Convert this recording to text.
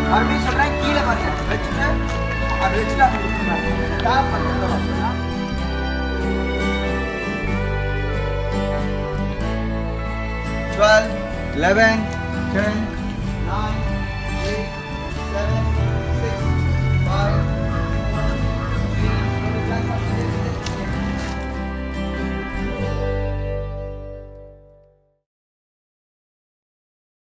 மறுபடியும் சொல்றேன், கீழே பாருங்க வச்சுட்டு அது வச்சுட்டு அப்படி விட்டுருங்க. டேப் பண்ணுறது பார்த்தீங்கன்னா 12, 11, 10, 9,